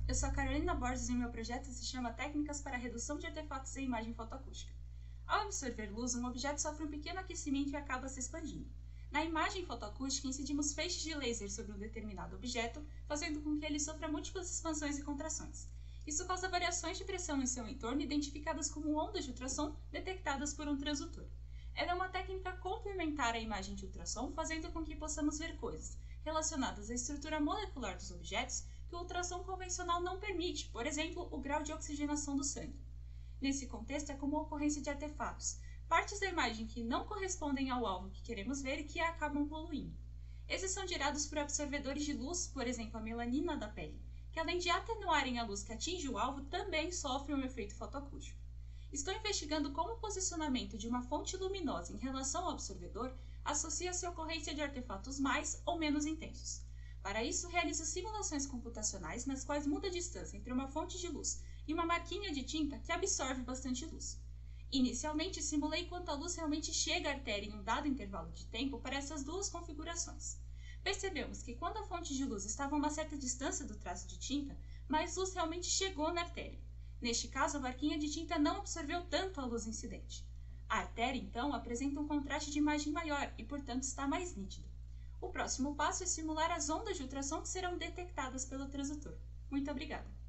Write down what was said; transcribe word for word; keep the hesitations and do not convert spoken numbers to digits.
eu sou a Carolina Borges e o meu projeto se chama Técnicas para a Redução de Artefatos em Imagem Fotoacústica. Ao absorver luz, um objeto sofre um pequeno aquecimento e acaba se expandindo. Na imagem fotoacústica, incidimos feixes de laser sobre um determinado objeto, fazendo com que ele sofra múltiplas expansões e contrações. Isso causa variações de pressão em seu entorno, identificadas como ondas de ultrassom detectadas por um transdutor. Ela é uma técnica complementar à imagem de ultrassom, fazendo com que possamos ver coisas relacionadas à estrutura molecular dos objetos que o ultrassom convencional não permite, por exemplo, o grau de oxigenação do sangue. Nesse contexto, é comum a ocorrência de artefatos, partes da imagem que não correspondem ao alvo que queremos ver e que acabam poluindo. Esses são gerados por absorvedores de luz, por exemplo, a melanina da pele, que além de atenuarem a luz que atinge o alvo, também sofrem um efeito fotoacústico. Estou investigando como o posicionamento de uma fonte luminosa em relação ao absorvedor associa-se à ocorrência de artefatos mais ou menos intensos. Para isso, realizo simulações computacionais nas quais muda a distância entre uma fonte de luz e uma marquinha de tinta que absorve bastante luz. Inicialmente, simulei quanto a luz realmente chega à artéria em um dado intervalo de tempo para essas duas configurações. Percebemos que quando a fonte de luz estava a uma certa distância do traço de tinta, mais luz realmente chegou na artéria. Neste caso, a marquinha de tinta não absorveu tanto a luz incidente. A artéria, então, apresenta um contraste de imagem maior e, portanto, está mais nítida. O próximo passo é simular as ondas de ultrassom que serão detectadas pelo transdutor. Muito obrigada!